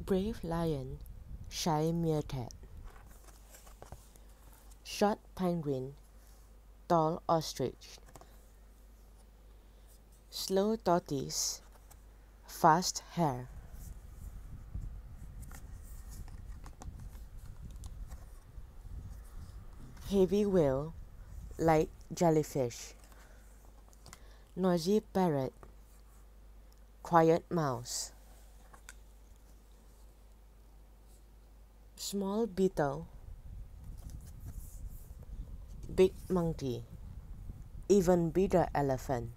brave lion, shy meerkat, short penguin, tall ostrich, slow tortoise, fast hare, heavy whale, light jellyfish, noisy parrot, quiet mouse, small beetle, big monkey, even bigger elephant.